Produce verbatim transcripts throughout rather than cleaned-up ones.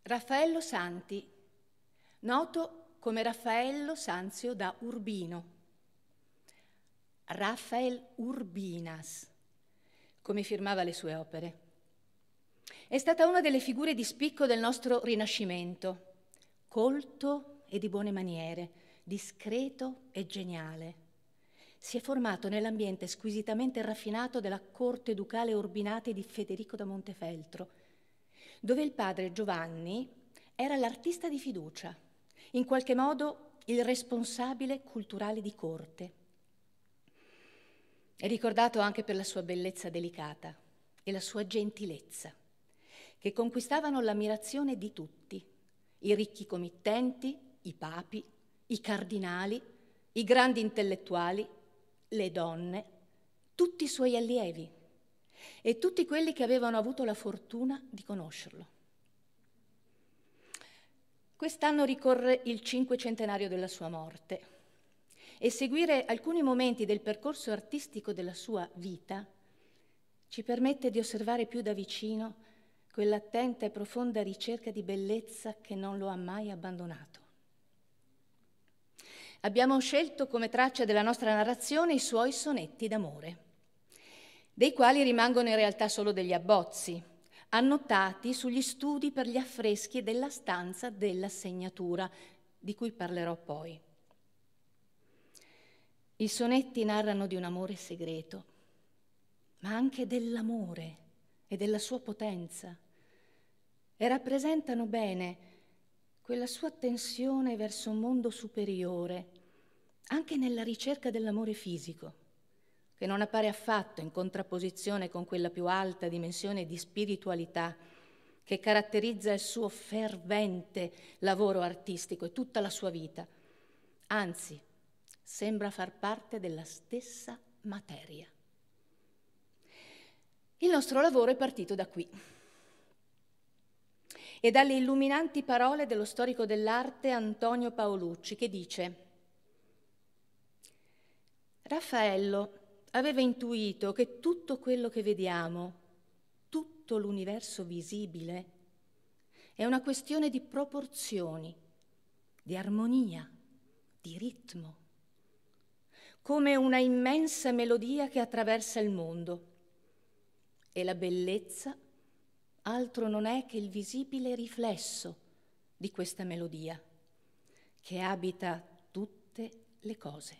Raffaello Santi, noto come Raffaello Sanzio da Urbino, Raphael Urbinas, come firmava le sue opere. È stata una delle figure di spicco del nostro Rinascimento, colto e di buone maniere, discreto e geniale. Si è formato nell'ambiente squisitamente raffinato della corte ducale Urbinate di Federico da Montefeltro, dove il padre Giovanni era l'artista di fiducia, in qualche modo il responsabile culturale di corte. È ricordato anche per la sua bellezza delicata e la sua gentilezza, che conquistavano l'ammirazione di tutti, i ricchi committenti, i papi, i cardinali, i grandi intellettuali, le donne, tutti i suoi allievi e tutti quelli che avevano avuto la fortuna di conoscerlo. Quest'anno ricorre il cinquecentenario della sua morte e seguire alcuni momenti del percorso artistico della sua vita ci permette di osservare più da vicino quell'attenta e profonda ricerca di bellezza che non lo ha mai abbandonato. Abbiamo scelto come traccia della nostra narrazione i suoi sonetti d'amore, dei quali rimangono in realtà solo degli abbozzi, annotati sugli studi per gli affreschi della stanza della segnatura, di cui parlerò poi. I sonetti narrano di un amore segreto, ma anche dell'amore e della sua potenza, e rappresentano bene quella sua tensione verso un mondo superiore, anche nella ricerca dell'amore fisico, che non appare affatto in contrapposizione con quella più alta dimensione di spiritualità che caratterizza il suo fervente lavoro artistico e tutta la sua vita. Anzi, sembra far parte della stessa materia. Il nostro lavoro è partito da qui e dalle illuminanti parole dello storico dell'arte Antonio Paolucci, che dice: Raffaello aveva intuito che tutto quello che vediamo, tutto l'universo visibile, è una questione di proporzioni, di armonia, di ritmo, come una immensa melodia che attraversa il mondo. E la bellezza altro non è che il visibile riflesso di questa melodia, che abita tutte le cose.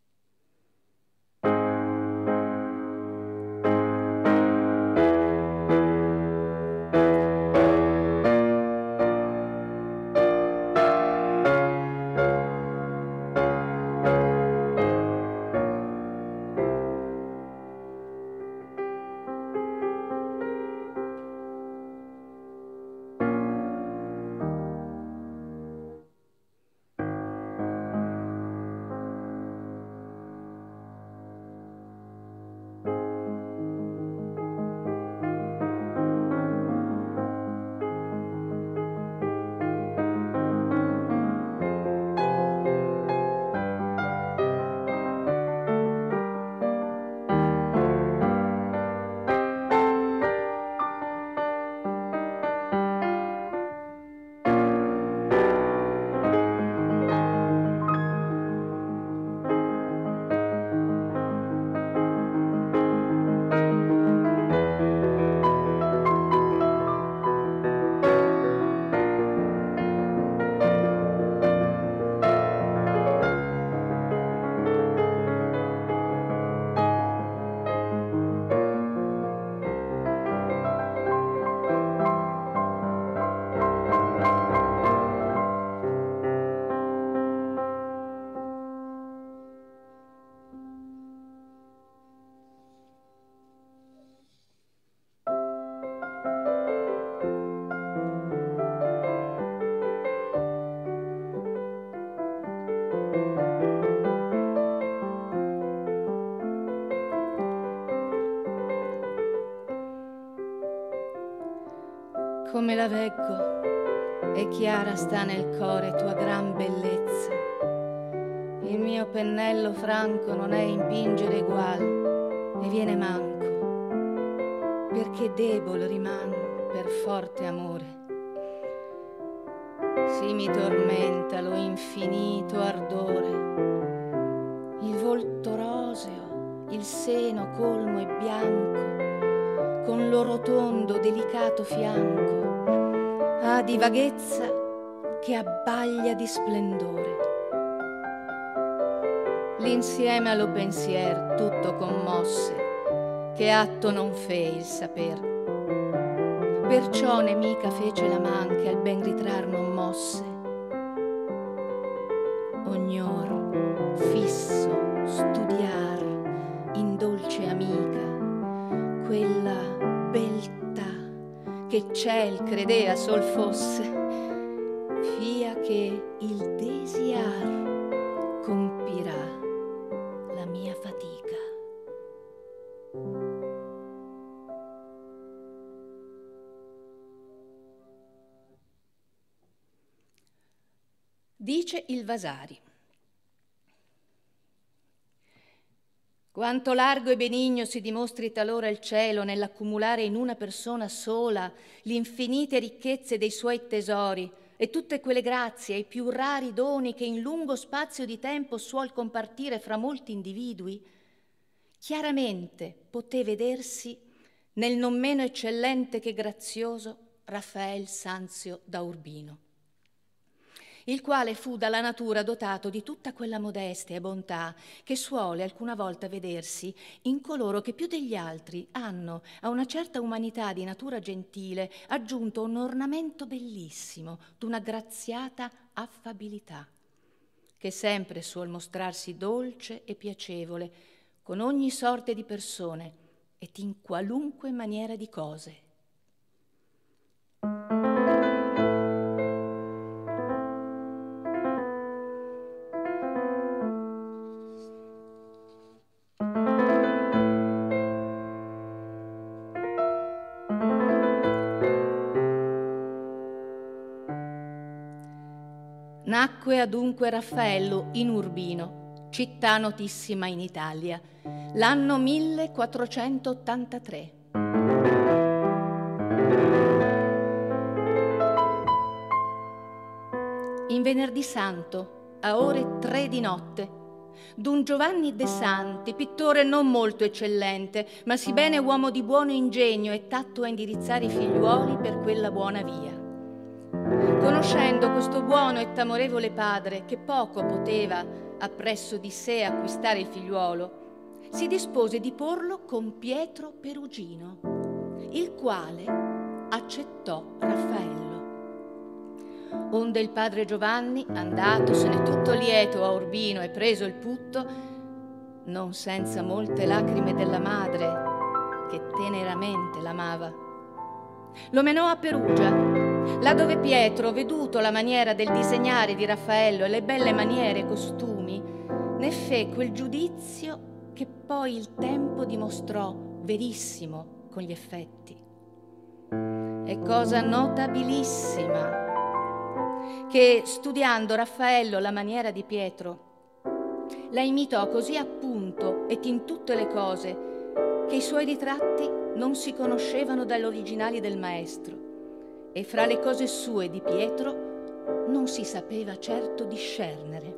Come la veggo e chiara sta nel core tua gran bellezza. Il mio pennello franco non è impingere egual e viene manco, perché debole riman per forte amore. sì mi tormenta lo infinito ardore, il volto roseo, il seno colmo e bianco, con lo rotondo delicato fianco, ha di vaghezza che abbaglia di splendore. L'insieme allo pensier tutto commosse, che atto non fe il saper. Perciò nemica fece la man che al ben ritrar non mosse. Ognor fisso studiar in dolce amica quella beltà che ciel credea sol fosse, fia che il desiar compirà la mia fatica. Dice il Vasari: quanto largo e benigno si dimostri talora il cielo nell'accumulare in una persona sola l'infinite ricchezze dei suoi tesori e tutte quelle grazie e i più rari doni che in lungo spazio di tempo suol compartire fra molti individui, chiaramente poté vedersi nel non meno eccellente che grazioso Raffael Sanzio da Urbino, il quale fu dalla natura dotato di tutta quella modestia e bontà che suole alcuna volta vedersi in coloro che più degli altri hanno a una certa umanità di natura gentile aggiunto un ornamento bellissimo d'una graziata affabilità, che sempre suol mostrarsi dolce e piacevole con ogni sorte di persone ed in qualunque maniera di cose. Nacque adunque Raffaello in Urbino, città notissima in Italia, l'anno millequattrocentottantatré. In venerdì santo, a ore tre di notte, d'un Giovanni de Santi, pittore non molto eccellente, ma sì bene uomo di buono ingegno e tatto a indirizzare i figliuoli per quella buona via. Conoscendo questo buono e t'amorevole padre, che poco poteva appresso di sé acquistare il figliuolo, si dispose di porlo con Pietro Perugino, il quale accettò Raffaello. Onde il padre Giovanni, andatosene tutto lieto a Urbino e preso il putto, non senza molte lacrime della madre, che teneramente l'amava, lo menò a Perugia, là dove Pietro, veduto la maniera del disegnare di Raffaello e le belle maniere e costumi, ne fe quel giudizio che poi il tempo dimostrò verissimo con gli effetti. È cosa notabilissima che, studiando Raffaello la maniera di Pietro, la imitò così appunto ed in tutte le cose che i suoi ritratti non si conoscevano dall'originali del maestro, e fra le cose sue di Pietro non si sapeva certo discernere.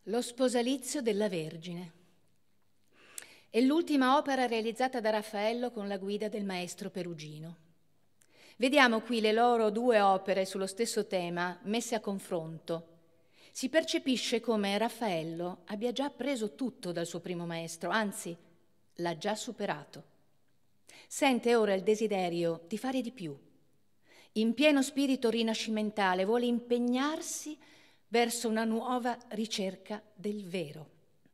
Lo sposalizio della Vergine. È l'ultima opera realizzata da Raffaello con la guida del maestro Perugino. Vediamo qui le loro due opere sullo stesso tema messe a confronto. Si percepisce come Raffaello abbia già preso tutto dal suo primo maestro, anzi, l'ha già superato. Sente ora il desiderio di fare di più. In pieno spirito rinascimentale vuole impegnarsi verso una nuova ricerca del vero.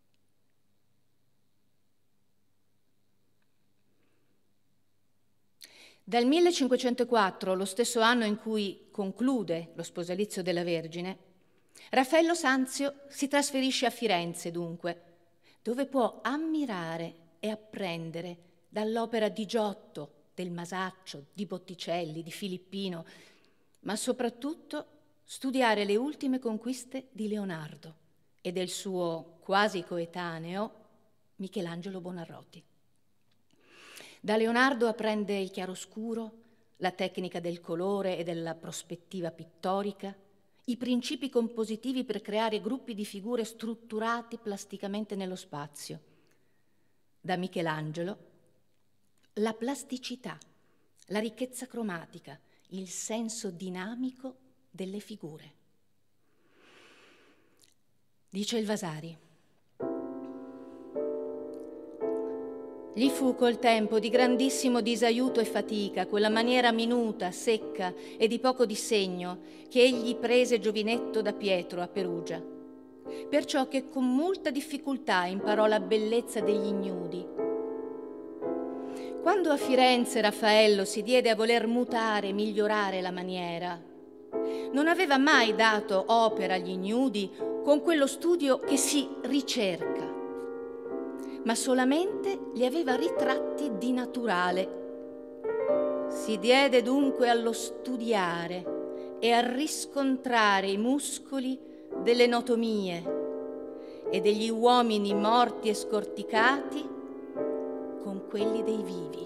Dal millecinquecentoquattro, lo stesso anno in cui conclude lo sposalizio della Vergine, Raffaello Sanzio si trasferisce a Firenze, dunque, dove può ammirare e apprendere dall'opera di Giotto, del Masaccio, di Botticelli, di Filippino, ma soprattutto studiare le ultime conquiste di Leonardo e del suo quasi coetaneo Michelangelo Buonarroti. Da Leonardo apprende il chiaroscuro, la tecnica del colore e della prospettiva pittorica, i principi compositivi per creare gruppi di figure strutturati plasticamente nello spazio. Da Michelangelo la plasticità, la ricchezza cromatica, il senso dinamico delle figure. Dice il Vasari: gli fu col tempo di grandissimo disaiuto e fatica quella maniera minuta, secca e di poco disegno che egli prese giovinetto da Pietro a Perugia, perciò che con molta difficoltà imparò la bellezza degli ignudi. Quando a Firenze Raffaello si diede a voler mutare e migliorare la maniera, non aveva mai dato opera agli ignudi con quello studio che si ricerca, ma solamente li aveva ritratti di naturale. Si diede dunque allo studiare e a riscontrare i muscoli delle notomie e degli uomini morti e scorticati con quelli dei vivi.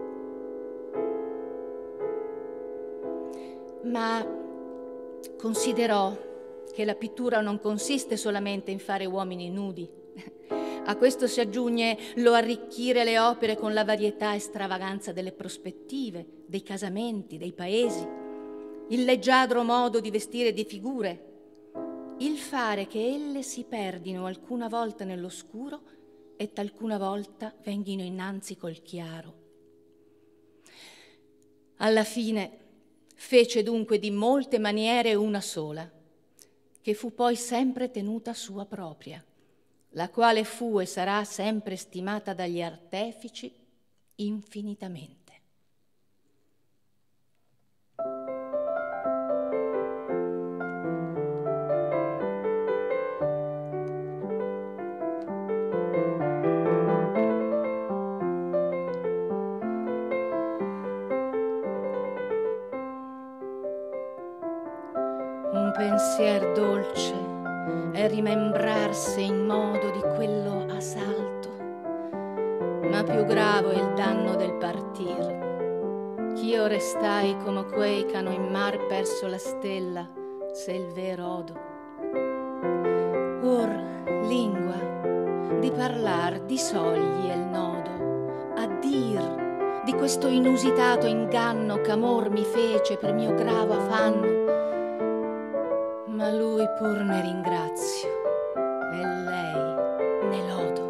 Ma considerò che la pittura non consiste solamente in fare uomini nudi. A questo si aggiunge lo arricchire le opere con la varietà e stravaganza delle prospettive, dei casamenti, dei paesi, il leggiadro modo di vestire di figure, il fare che elle si perdino alcuna volta nell'oscuro e talcuna volta venghino innanzi col chiaro. Alla fine fece dunque di molte maniere una sola, che fu poi sempre tenuta sua propria, la quale fu e sarà sempre stimata dagli artefici infinitamente. Un pensier dolce è rimembrarsi in modo di quello asalto, ma più grave è il danno del partir, ch'io restai come quei c'hanno in mar perso la stella, se il vero odo. Or lingua di parlar di sogli è il nodo, a dir di questo inusitato inganno ch'amor mi fece per mio gravo affanno. Ma lui pur ne ringrazio e lei ne lodo.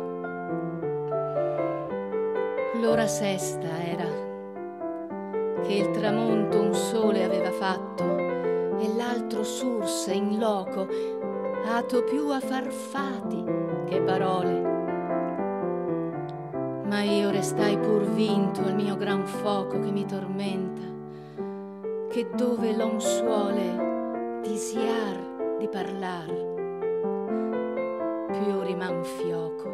L'ora sesta era che il tramonto un sole aveva fatto e l'altro surse in loco, ato più a far fati che parole. Ma io restai pur vinto al mio gran fuoco che mi tormenta, che dove l'on suole disiar di parlar, più riman fioco.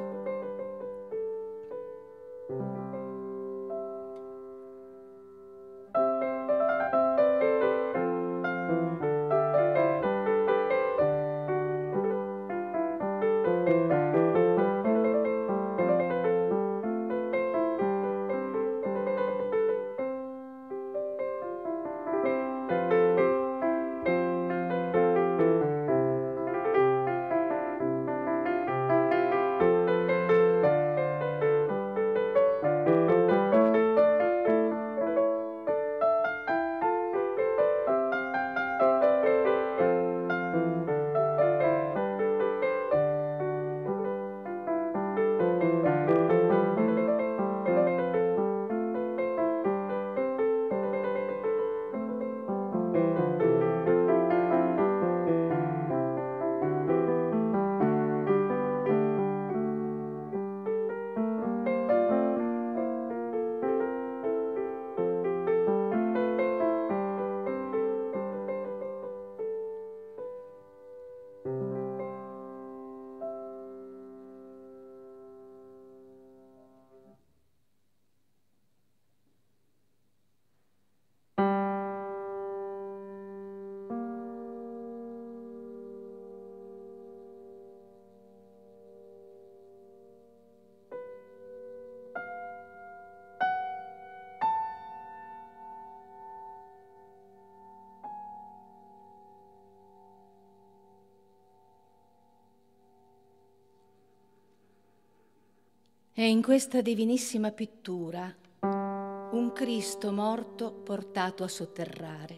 E in questa divinissima pittura un Cristo morto portato a sotterrare,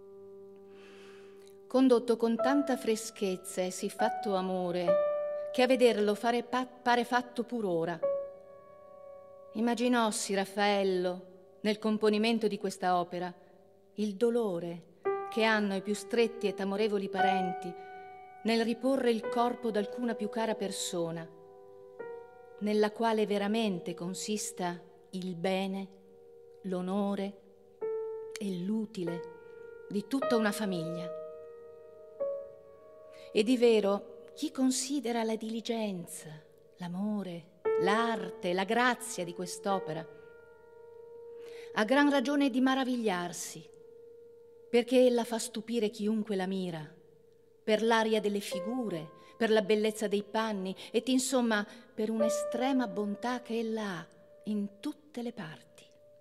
condotto con tanta freschezza e sì fatto amore che a vederlo fare pa- pare fatto pur ora. Immaginossi Raffaello nel componimento di questa opera il dolore che hanno i più stretti ed amorevoli parenti nel riporre il corpo d'alcuna più cara persona, nella quale veramente consista il bene, l'onore e l'utile di tutta una famiglia. E di vero, chi considera la diligenza, l'amore, l'arte, la grazia di quest'opera, ha gran ragione di maravigliarsi, perché ella fa stupire chiunque la mira, per l'aria delle figure, per la bellezza dei panni ed insomma per un'estrema bontà che ella ha in tutte le parti.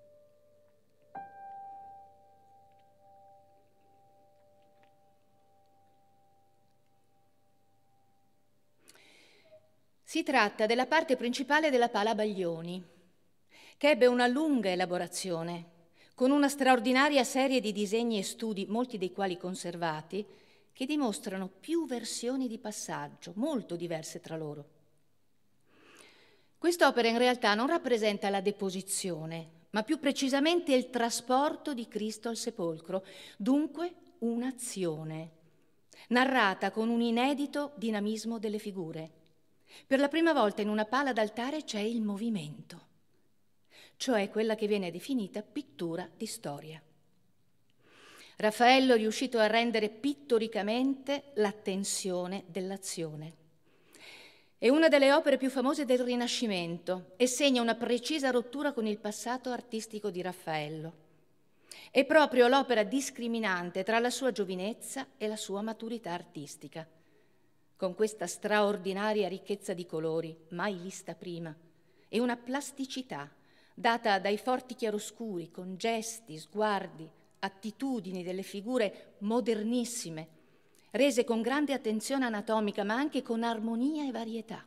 Si tratta della parte principale della Pala Baglioni, che ebbe una lunga elaborazione, con una straordinaria serie di disegni e studi, molti dei quali conservati, che dimostrano più versioni di passaggio, molto diverse tra loro. Quest'opera in realtà non rappresenta la deposizione, ma più precisamente il trasporto di Cristo al sepolcro, dunque un'azione, narrata con un inedito dinamismo delle figure. Per la prima volta in una pala d'altare c'è il movimento, cioè quella che viene definita pittura di storia. Raffaello è riuscito a rendere pittoricamente l'attenzione dell'azione. È una delle opere più famose del Rinascimento e segna una precisa rottura con il passato artistico di Raffaello. È proprio l'opera discriminante tra la sua giovinezza e la sua maturità artistica, con questa straordinaria ricchezza di colori, mai vista prima, e una plasticità data dai forti chiaroscuri, con gesti, sguardi, attitudini delle figure modernissime, rese con grande attenzione anatomica, ma anche con armonia e varietà.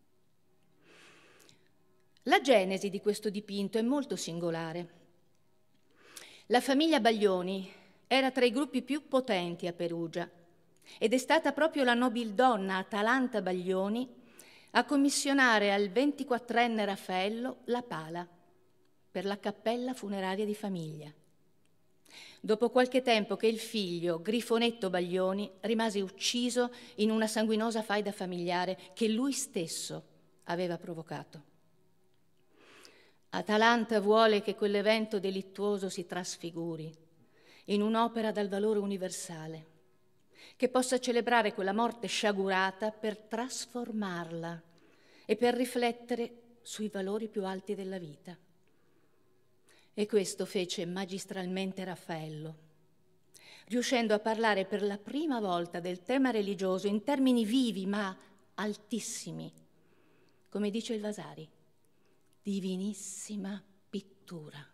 La genesi di questo dipinto è molto singolare. La famiglia Baglioni era tra i gruppi più potenti a Perugia ed è stata proprio la nobildonna Atalanta Baglioni a commissionare al ventiquattrenne Raffaello la pala per la cappella funeraria di famiglia. Dopo qualche tempo che il figlio, Grifonetto Baglioni, rimase ucciso in una sanguinosa faida familiare che lui stesso aveva provocato. Atalanta vuole che quell'evento delittuoso si trasfiguri in un'opera dal valore universale, che possa celebrare quella morte sciagurata per trasformarla e per riflettere sui valori più alti della vita. E questo fece magistralmente Raffaello, riuscendo a parlare per la prima volta del tema religioso in termini vivi ma altissimi, come dice il Vasari, divinissima pittura.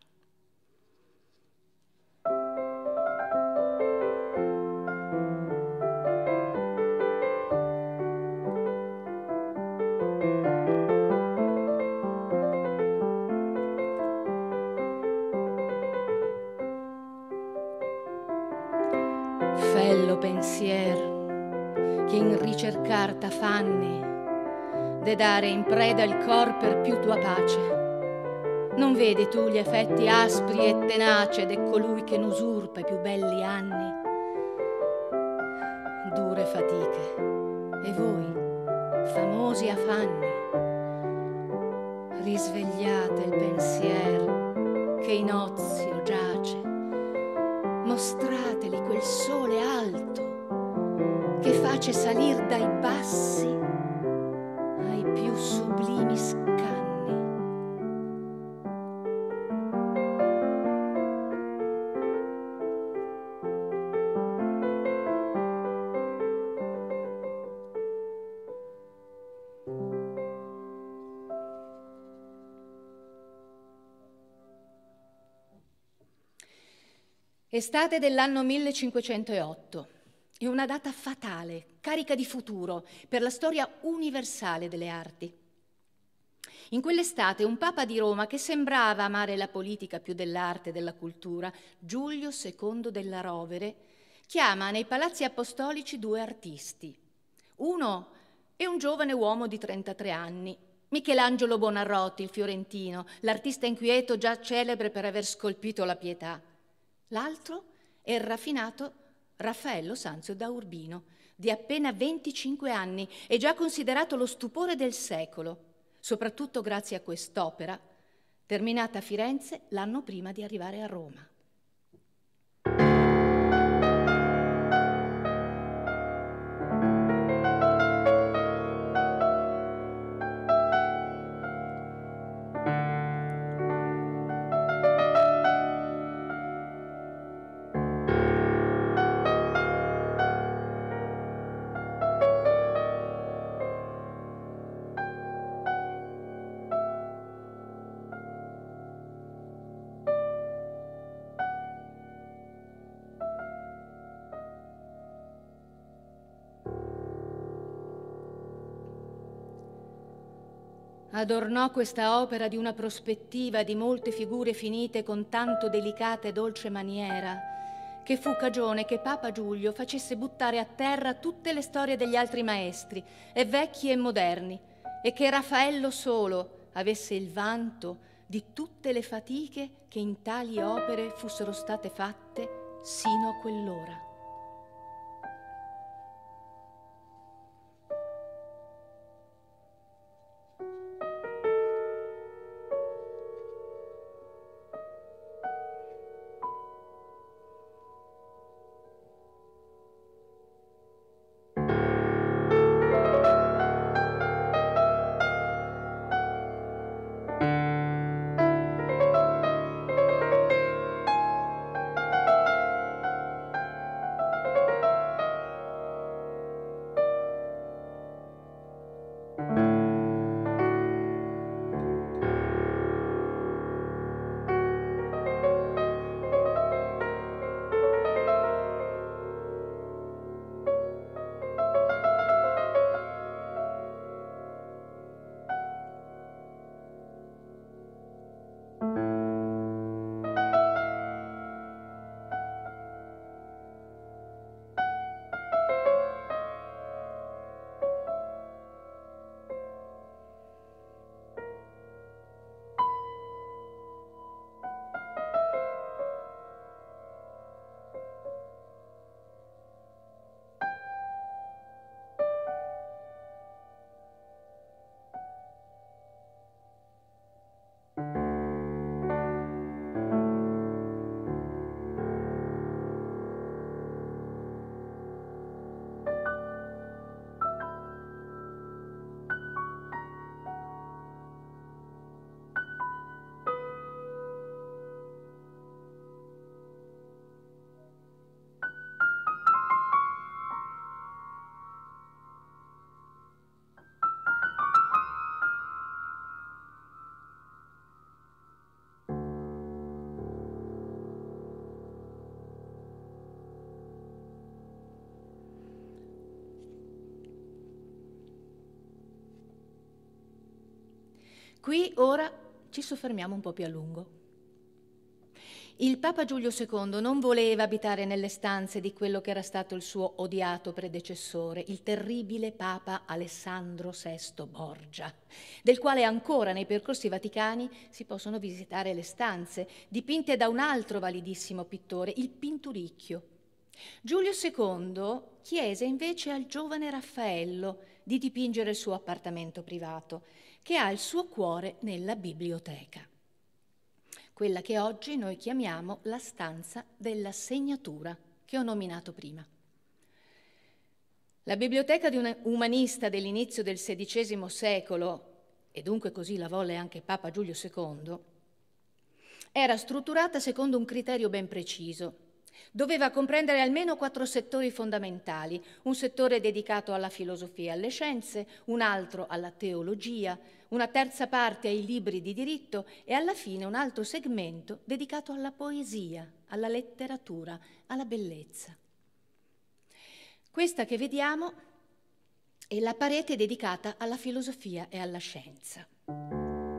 Fello pensier che in ricercar t'affanni de dare in preda il cor per più tua pace. Non vedi tu gli effetti aspri e tenace de colui che n'usurpa i più belli anni? Dure fatiche e voi, famosi affanni, risvegliate il pensier che in ozio giace. Mostrateli quel sole alto che face salir dai bassi ai più sublimi scanni. Estate dell'anno millecinquecentootto. È una data fatale, carica di futuro, per la storia universale delle arti. In quell'estate un papa di Roma, che sembrava amare la politica più dell'arte e della cultura, Giulio secondo della Rovere, chiama nei palazzi apostolici due artisti. Uno è un giovane uomo di trentatré anni, Michelangelo Buonarroti, il fiorentino, l'artista inquieto già celebre per aver scolpito la Pietà. L'altro è il raffinato Raffaello Sanzio da Urbino, di appena venticinque anni e già considerato lo stupore del secolo, soprattutto grazie a quest'opera, terminata a Firenze l'anno prima di arrivare a Roma. Adornò questa opera di una prospettiva di molte figure finite con tanto delicata e dolce maniera, che fu cagione che Papa Giulio facesse buttare a terra tutte le storie degli altri maestri, e vecchi e moderni, e che Raffaello solo avesse il vanto di tutte le fatiche che in tali opere fossero state fatte sino a quell'ora. Qui ora ci soffermiamo un po' più a lungo. Il Papa Giulio secondo non voleva abitare nelle stanze di quello che era stato il suo odiato predecessore, il terribile Papa Alessandro sesto Borgia, del quale ancora nei percorsi vaticani si possono visitare le stanze, dipinte da un altro validissimo pittore, il Pinturicchio. Giulio secondo chiese invece al giovane Raffaello di dipingere il suo appartamento privato, che ha il suo cuore nella biblioteca, quella che oggi noi chiamiamo la stanza della segnatura, che ho nominato prima. La biblioteca di un umanista dell'inizio del sedicesimo secolo, e dunque così la volle anche Papa Giulio secondo, era strutturata secondo un criterio ben preciso. Doveva comprendere almeno quattro settori fondamentali: un settore dedicato alla filosofia e alle scienze, un altro alla teologia, una terza parte ai libri di diritto e alla fine un altro segmento dedicato alla poesia, alla letteratura, alla bellezza. Questa che vediamo è la parete dedicata alla filosofia e alla scienza.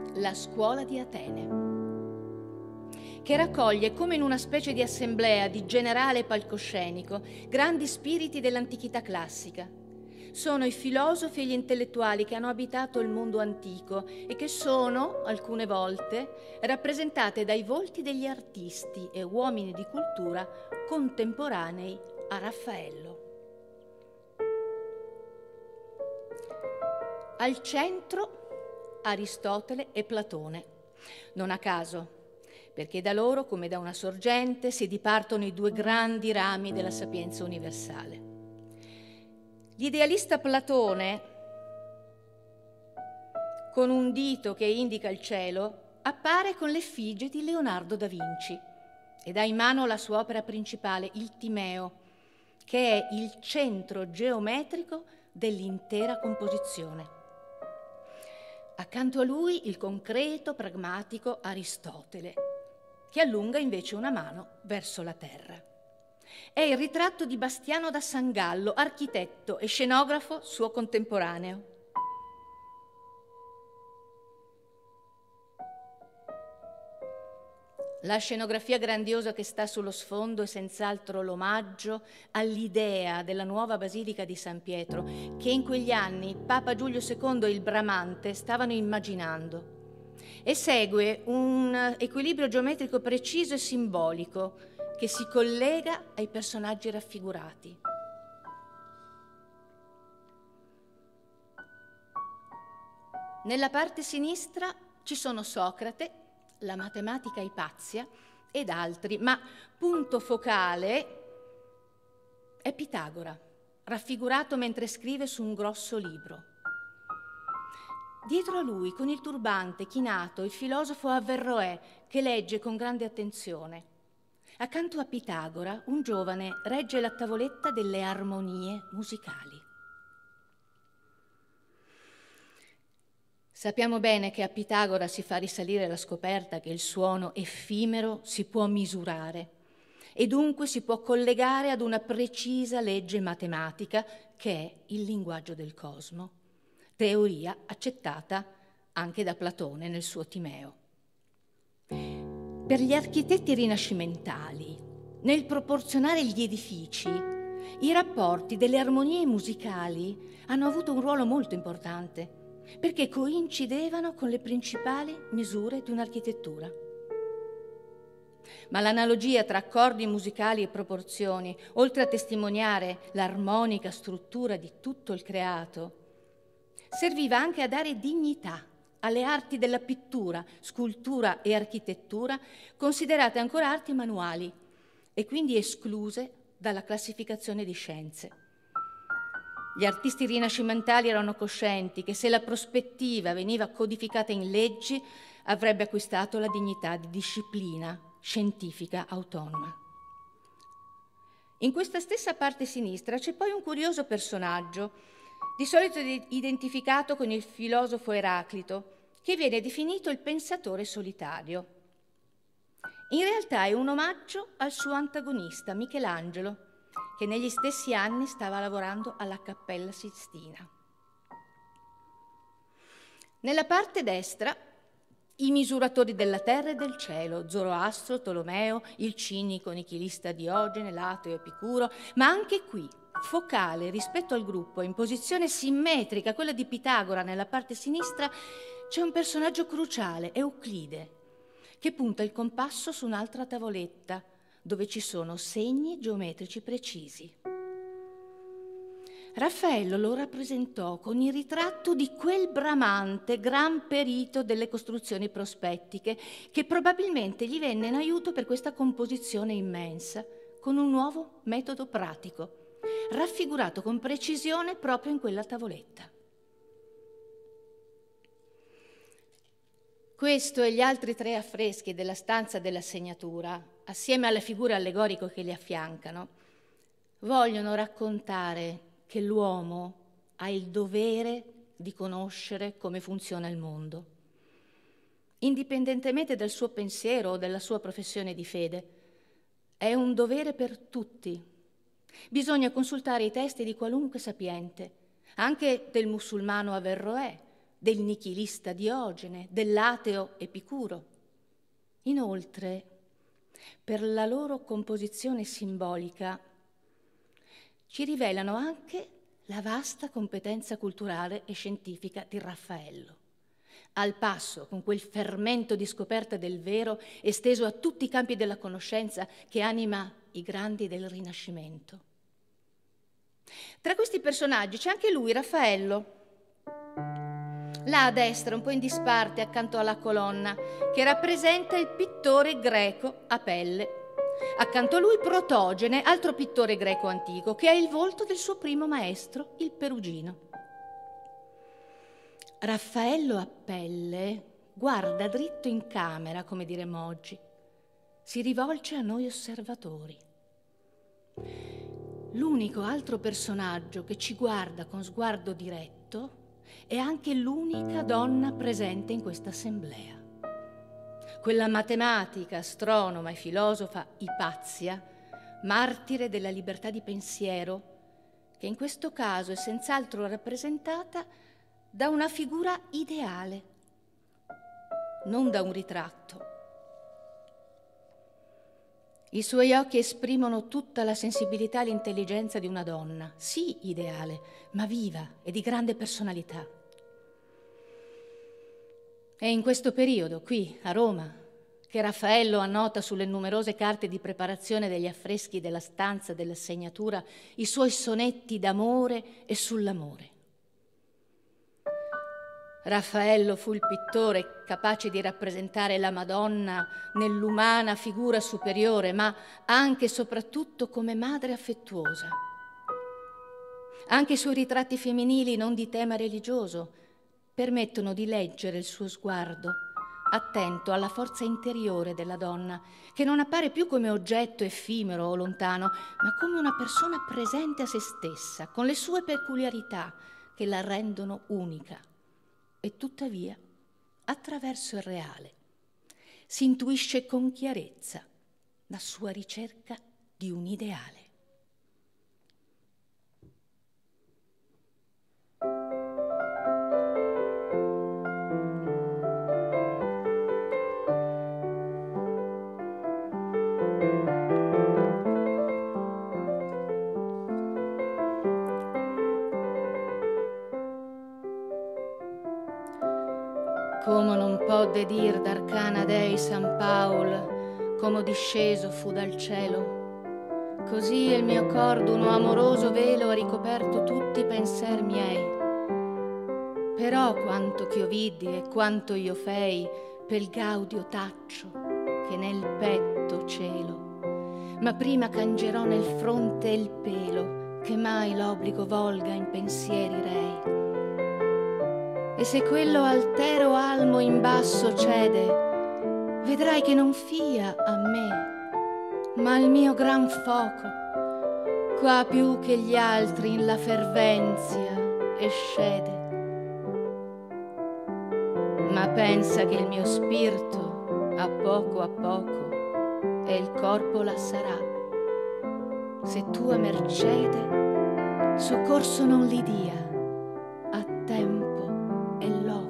la scuola di Atene, che raccoglie, come in una specie di assemblea di generale palcoscenico, grandi spiriti dell'antichità classica. Sono i filosofi e gli intellettuali che hanno abitato il mondo antico e che sono, alcune volte, rappresentate dai volti degli artisti e uomini di cultura contemporanei a Raffaello. Al centro Aristotele e Platone, non a caso, perché da loro, come da una sorgente, si dipartono i due grandi rami della sapienza universale. L'idealista Platone, con un dito che indica il cielo, appare con l'effigie di Leonardo da Vinci ed ha in mano la sua opera principale, il Timeo, che è il centro geometrico dell'intera composizione. Accanto a lui il concreto, pragmatico Aristotele, che allunga invece una mano verso la terra. È il ritratto di Bastiano da San Gallo, architetto e scenografo suo contemporaneo. La scenografia grandiosa che sta sullo sfondo è senz'altro l'omaggio all'idea della nuova Basilica di San Pietro che in quegli anni Papa Giulio secondo e il Bramante stavano immaginando, e segue un equilibrio geometrico preciso e simbolico che si collega ai personaggi raffigurati. Nella parte sinistra ci sono Socrate, la matematica Ipazia ed altri, ma punto focale è Pitagora, raffigurato mentre scrive su un grosso libro. Dietro a lui, con il turbante chinato, il filosofo Averroè, che legge con grande attenzione. Accanto a Pitagora, un giovane regge la tavoletta delle armonie musicali. Sappiamo bene che a Pitagora si fa risalire la scoperta che il suono effimero si può misurare e dunque si può collegare ad una precisa legge matematica che è il linguaggio del cosmo, teoria accettata anche da Platone nel suo Timeo. Per gli architetti rinascimentali, nel proporzionare gli edifici, i rapporti delle armonie musicali hanno avuto un ruolo molto importante, perché coincidevano con le principali misure di un'architettura. Ma l'analogia tra accordi musicali e proporzioni, oltre a testimoniare l'armonica struttura di tutto il creato, serviva anche a dare dignità alle arti della pittura, scultura e architettura, considerate ancora arti manuali e quindi escluse dalla classificazione di scienze. Gli artisti rinascimentali erano coscienti che se la prospettiva veniva codificata in leggi avrebbe acquistato la dignità di disciplina scientifica autonoma. In questa stessa parte sinistra c'è poi un curioso personaggio, di solito identificato con il filosofo Eraclito, che viene definito il pensatore solitario. In realtà è un omaggio al suo antagonista, Michelangelo, che negli stessi anni stava lavorando alla Cappella Sistina. Nella parte destra, i misuratori della terra e del cielo, Zoroastro, Tolomeo, il cinico nichilista Diogene, l'ateo Epicuro, ma anche qui, focale rispetto al gruppo, in posizione simmetrica a quella di Pitagora nella parte sinistra, c'è un personaggio cruciale, Euclide, che punta il compasso su un'altra tavoletta, dove ci sono segni geometrici precisi. Raffaello lo rappresentò con il ritratto di quel Bramante, gran perito delle costruzioni prospettiche, che probabilmente gli venne in aiuto per questa composizione immensa, con un nuovo metodo pratico, raffigurato con precisione proprio in quella tavoletta. Questo e gli altri tre affreschi della stanza della segnatura, assieme alle figure allegoriche che li affiancano, vogliono raccontare che l'uomo ha il dovere di conoscere come funziona il mondo, indipendentemente dal suo pensiero o dalla sua professione di fede. È un dovere per tutti. Bisogna consultare i testi di qualunque sapiente, anche del musulmano Averroè, del nichilista Diogene, dell'ateo Epicuro. Inoltre, per la loro composizione simbolica, ci rivelano anche la vasta competenza culturale e scientifica di Raffaello, al passo con quel fermento di scoperta del vero esteso a tutti i campi della conoscenza che anima i grandi del Rinascimento. Tra questi personaggi c'è anche lui, Raffaello, là a destra, un po' in disparte, accanto alla colonna, che rappresenta il pittore greco Apelle. Accanto a lui Protogene, altro pittore greco antico, che ha il volto del suo primo maestro, il Perugino. Raffaello Apelle guarda dritto in camera, come diremmo oggi. Si rivolge a noi osservatori. L'unico altro personaggio che ci guarda con sguardo diretto è anche l'unica donna presente in questa assemblea. Quella matematica, astronoma e filosofa Ipazia, martire della libertà di pensiero, che in questo caso è senz'altro rappresentata da una figura ideale, non da un ritratto. I suoi occhi esprimono tutta la sensibilità e l'intelligenza di una donna, sì ideale, ma viva e di grande personalità. È in questo periodo, qui, a Roma, che Raffaello annota sulle numerose carte di preparazione degli affreschi della stanza della segnatura i suoi sonetti d'amore e sull'amore. Raffaello fu il pittore capace di rappresentare la Madonna nell'umana figura superiore, ma anche e soprattutto come madre affettuosa. Anche i suoi ritratti femminili, non di tema religioso, permettono di leggere il suo sguardo, attento alla forza interiore della donna, che non appare più come oggetto effimero o lontano, ma come una persona presente a se stessa, con le sue peculiarità che la rendono unica. E tuttavia, attraverso il reale, si intuisce con chiarezza la sua ricerca di un ideale. Come non podde dir d'arcana dei San Paul, come disceso fu dal cielo, così il mio cor d'uno amoroso velo ha ricoperto tutti i penser miei. Però quanto ch'io vidi e quanto io fei, pel gaudio taccio che nel petto celo, ma prima cangerò nel fronte il pelo, che mai l'obbligo volga in pensieri rei. E se quello altero almo in basso cede, vedrai che non fia a me, ma al mio gran foco, qua più che gli altri in la fervenzia escede. Ma pensa che il mio spirito a poco a poco e il corpo la sarà. Se tua mercede soccorso non li dia a tempo e loco.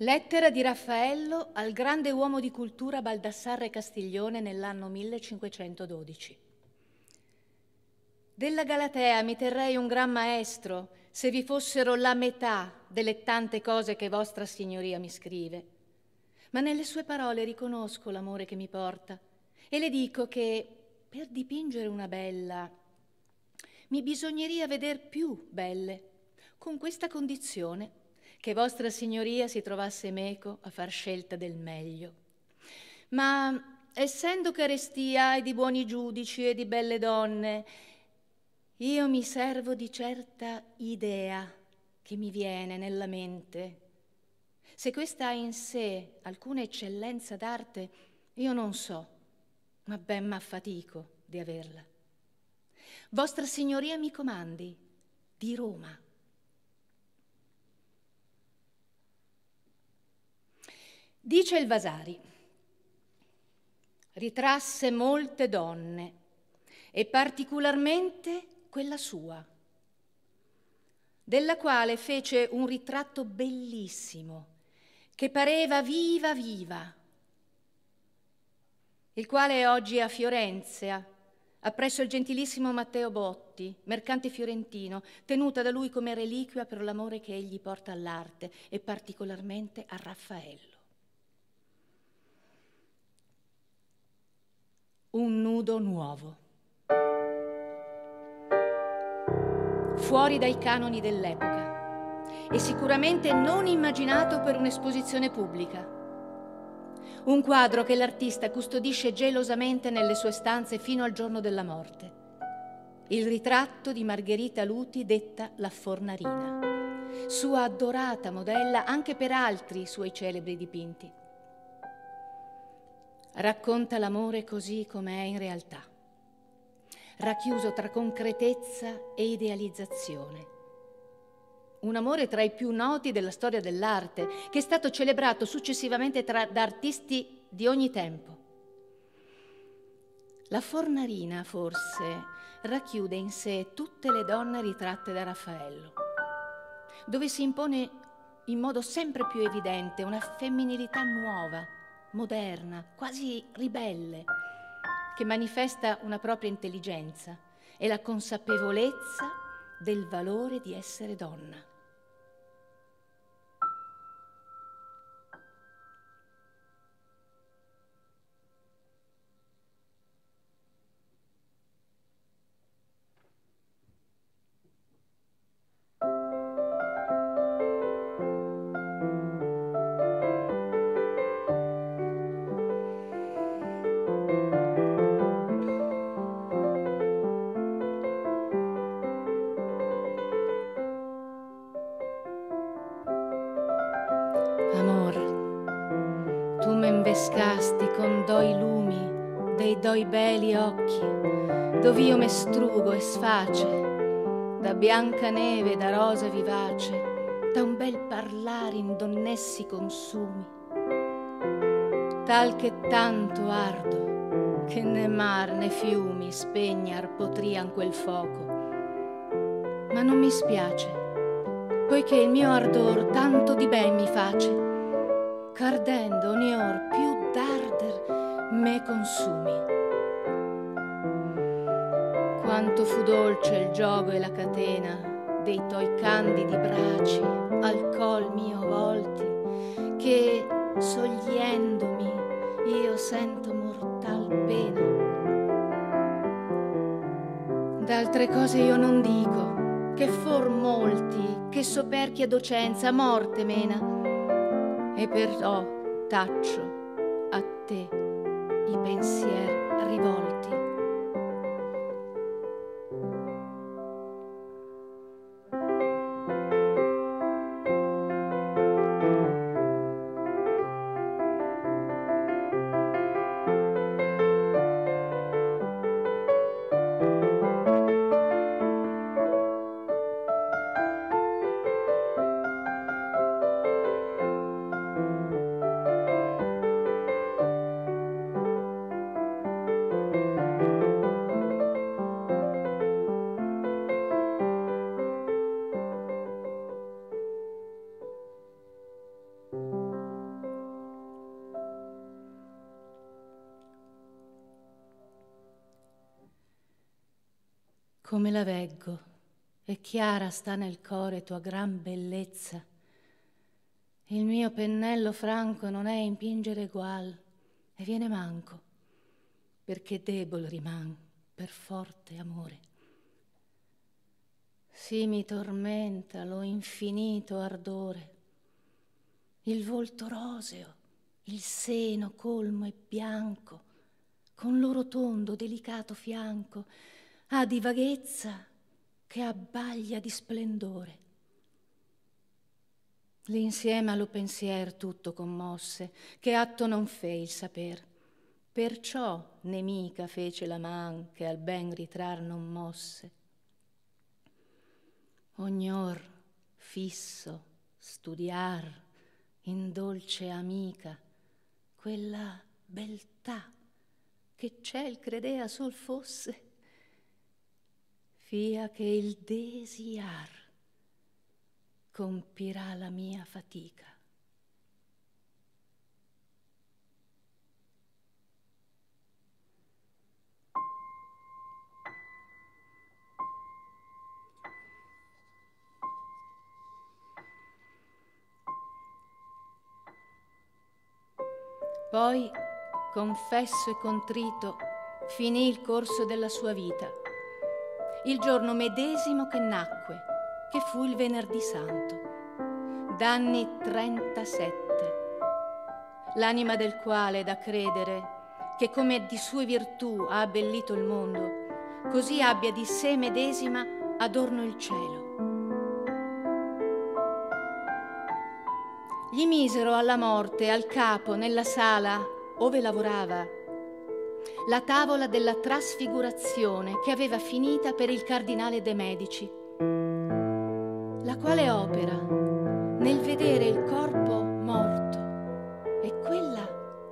Lettera di Raffaello al grande uomo di cultura Baldassarre Castiglione nell'anno millecinquecentododici. Della Galatea mi terrei un gran maestro se vi fossero la metà delle tante cose che vostra signoria mi scrive. Ma nelle sue parole riconosco l'amore che mi porta e le dico che per dipingere una bella mi bisogneria veder più belle, con questa condizione che vostra signoria si trovasse meco a far scelta del meglio. Ma essendo carestia e di buoni giudici e di belle donne, io mi servo di certa idea che mi viene nella mente. Se questa ha in sé alcuna eccellenza d'arte, io non so, ma ben m'affatico di averla. Vostra signoria mi comandi di Roma. Dice il Vasari: ritrasse molte donne e particolarmente quella sua, della quale fece un ritratto bellissimo che pareva viva viva, il quale è oggi a Firenze, appresso il gentilissimo Matteo Botti, mercante fiorentino, tenuta da lui come reliquia per l'amore che egli porta all'arte e particolarmente a Raffaello. Un nudo nuovo, fuori dai canoni dell'epoca e sicuramente non immaginato per un'esposizione pubblica. Un quadro che l'artista custodisce gelosamente nelle sue stanze fino al giorno della morte. Il ritratto di Margherita Luti, detta la Fornarina, sua adorata modella anche per altri suoi celebri dipinti. Racconta l'amore così com'è in realtà, racchiuso tra concretezza e idealizzazione. Un amore tra i più noti della storia dell'arte, che è stato celebrato successivamente tra, da artisti di ogni tempo. La Fornarina, forse, racchiude in sé tutte le donne ritratte da Raffaello, dove si impone in modo sempre più evidente una femminilità nuova, moderna, quasi ribelle, che manifesta una propria intelligenza e la consapevolezza del valore di essere donna. Amor, tu m'invescasti con doi lumi dei doi beli occhi, dov'io me strugo e sface, da bianca neve, da rosa vivace, da un bel parlare in donnessi consumi, tal che tanto ardo, che né mar né fiumi spegnar potrian quel fuoco. Ma non mi spiace, poiché il mio ardor tanto di ben mi face, qu'ardendo ogni or più d'arder me consumi. Quanto fu dolce il giogo e la catena dei toi candidi braci al col mio volti, che sogliendomi io sento mortal pena. D'altre cose io non dico, che for molti che soperchia docenza morte mena, e però taccio a te i pensier rivolti. come la veggo, e chiara sta nel core tua gran bellezza. Il mio pennello franco non è impingere egual, e viene manco, perché debol riman per forte amore. Sì mi tormenta lo infinito ardore, il volto roseo, il seno colmo e bianco, con lo rotondo delicato fianco, ha di vaghezza che abbaglia di splendore. L'insieme allo pensier tutto commosse, che atto non fe il saper, perciò nemica fece la man che al ben ritrar non mosse. Ognor fisso studiar in dolce amica quella beltà che ciel credea sol fosse, fia che il desiar compirà la mia fatica. Poi, confesso e contrito, finì il corso della sua vita. Il giorno medesimo che nacque, che fu il venerdì santo, d'anni trentasette, l'anima del quale è da credere che come di sue virtù ha abbellito il mondo, così abbia di sé medesima adorno il cielo. Gli misero alla morte al capo nella sala ove lavorava la tavola della trasfigurazione che aveva finita per il cardinale de' Medici, la quale opera nel vedere il corpo morto e quella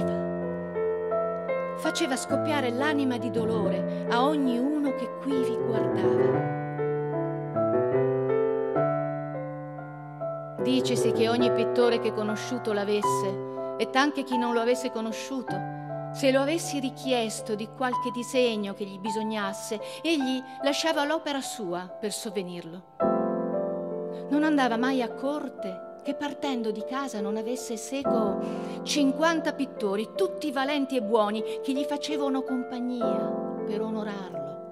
viva faceva scoppiare l'anima di dolore a ogni uno che quivi guardava. Dicesi che ogni pittore che conosciuto l'avesse, e tanche chi non lo avesse conosciuto, se lo avessi richiesto di qualche disegno che gli bisognasse, egli lasciava l'opera sua per sovvenirlo. Non andava mai a corte che partendo di casa non avesse seco cinquanta pittori, tutti valenti e buoni, che gli facevano compagnia per onorarlo.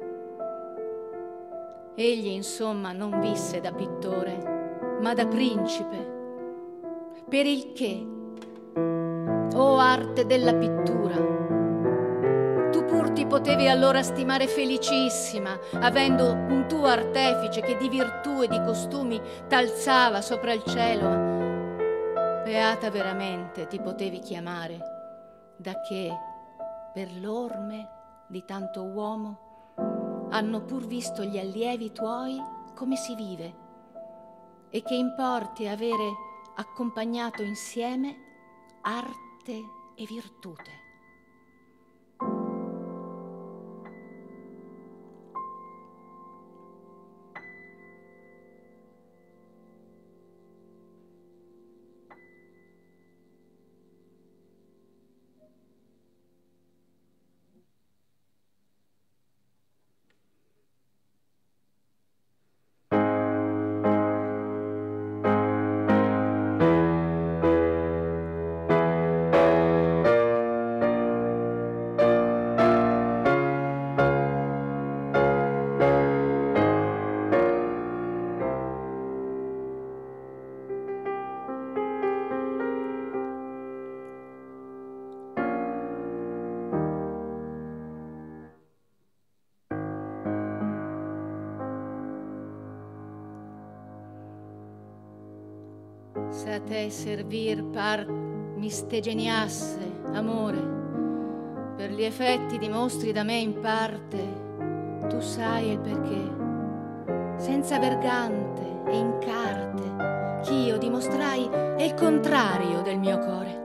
Egli, insomma, non visse da pittore, ma da principe, per il che, o arte della pittura, tu pur ti potevi allora stimare felicissima, avendo un tuo artefice che di virtù e di costumi t'alzava sopra il cielo. Beata veramente ti potevi chiamare, da che per l'orme di tanto uomo hanno pur visto gli allievi tuoi come si vive, e che importi avere accompagnato insieme arte e virtute. Se a te servir par mi stegeniasse, amore, per gli effetti dimostri da me in parte, tu sai il perché, senza vergante e in carte, ch'io dimostrai è il contrario del mio core.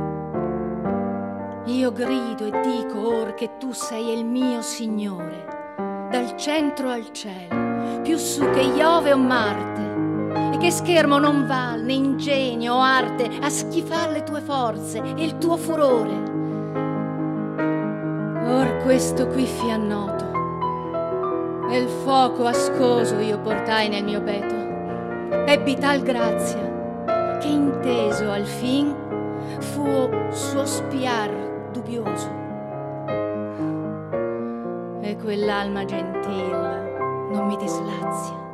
Io grido e dico or che tu sei il mio Signore, dal centro al cielo, più su che Iove o Marte, e che schermo non val né ingegno o arte a schifar le tue forze e il tuo furore. Or questo qui fia noto, Nel fuoco ascoso io portai nel mio petto, ebbi tal grazia che inteso al fin fu suo spiar dubbioso. E quell'alma gentil non mi dislazia,